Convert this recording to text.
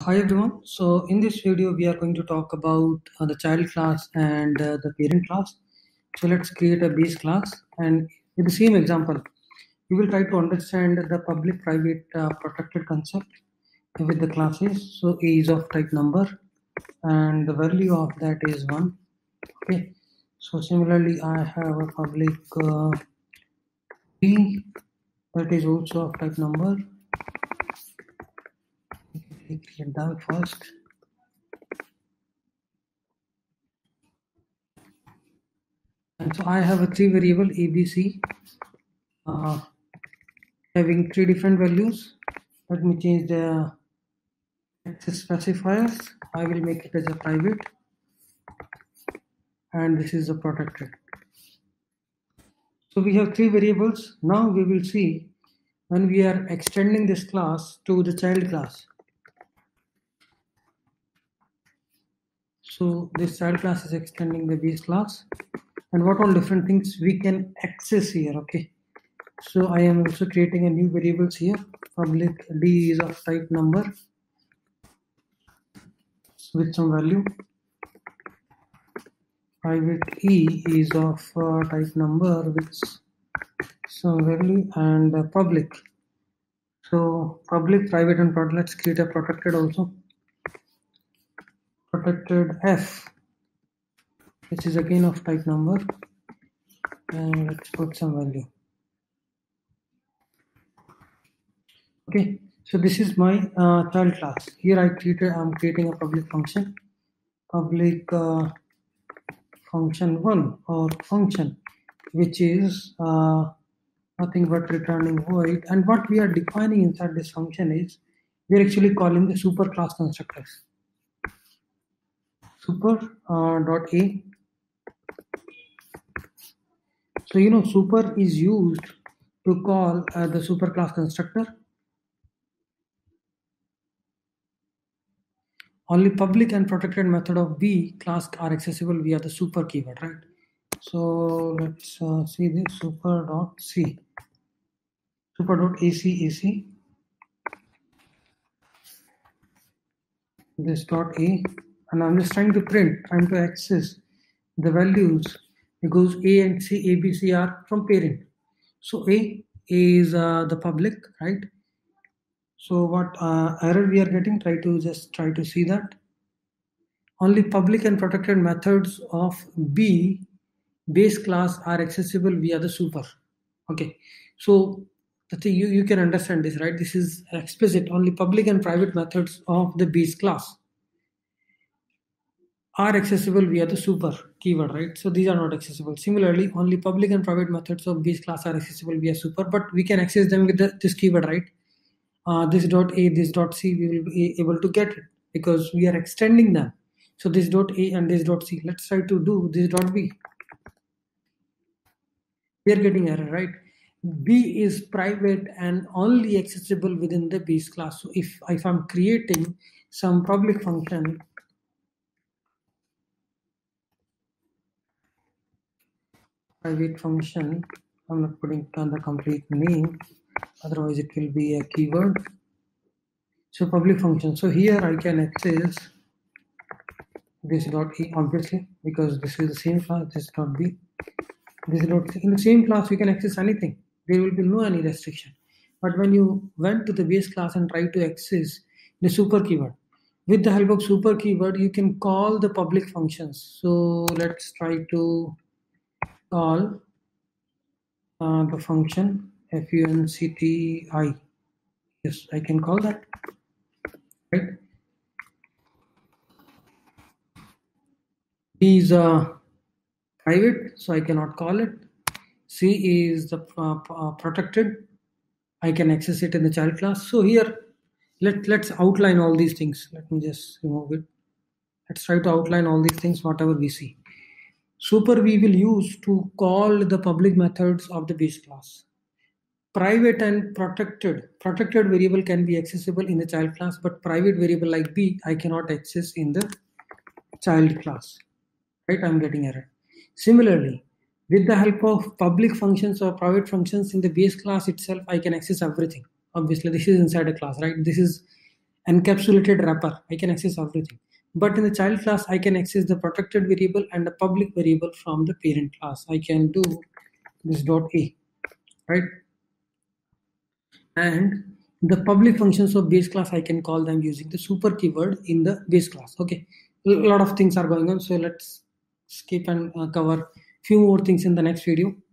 Hi everyone. So in this video we are going to talk about the child class and the parent class. So let's create a base class, and with the same example we will try to understand the public private protected concept with the classes. So A is of type number and the value of that is 1. Okay, so similarly I have a public B that is also of type number. Create that first. And so I have a 3 variable ABC having 3 different values. Let me change the access specifiers. I will make it as a private and this is a protected. So we have 3 variables. Now we will see when we are extending this class to the child class. So this child class is extending the base class, and what all different things we can access here. Okay, so I am also creating a new variables here. Public D is of type number with some value. Private E is of type number with some value, and public. So public, private, and protected. Let's create a protected also. Protected F, which is again of type number, and let's put some value. Okay, so this is my child class. Here I'm creating a public function, public function 1 or function, which is nothing but returning void. And what we are defining inside this function is we're actually calling the super class constructors. Super dot a. So you know super is used to call the super class constructor. Only public and protected method of B class are accessible via the super keyword, right? So let's see this super dot c, super dot ac, this dot a, and I'm just trying to access the values because A and C, A, B, C are from parent. So A is the public, right? So what error we are getting? Try to see that. Only public and protected methods of B base class are accessible via the super. Okay, so the thing you can understand this, right? This is explicit. Only public and private methods of the base class are accessible via the super keyword, right? So these are not accessible. Similarly, only public and private methods of base class are accessible via super, but we can access them with this keyword, right? This dot a, this dot c, we will be able to get it because we are extending them. So this dot a and this dot c. Let's try to do this dot b. We are getting error, right? B is private and only accessible within the base class. So if I'm creating some public function, private function, I'm not putting down the complete name, otherwise it will be a keyword. So public function. So here I can access this dot a, obviously, because this is the same class, this dot b. This dot c. In the same class we can access anything. There will be no any restriction. But when you went to the base class and try to access the super keyword, with the help of super keyword you can call the public functions. So let's try to call the function functi. Yes, I can call that, right? B is private, so I cannot call it. C is the protected. I can access it in the child class. So here, let's outline all these things. Let me just remove it. Let's try to outline all these things, whatever we see. Super we will use to call the public methods of the base class. Private and protected variable can be accessible in the child class, but private variable like B I cannot access in the child class, right? I'm getting error. Similarly, with the help of public functions or private functions in the base class itself, I can access everything. Obviously this is inside a class, right? This is encapsulated wrapper. I can access everything. But in the child class, I can access the protected variable and the public variable from the parent class. I can do this dot a, right? And the public functions of base class, I can call them using the super keyword in the base class. Okay, a lot of things are going on, so let's skip and cover few more things in the next video.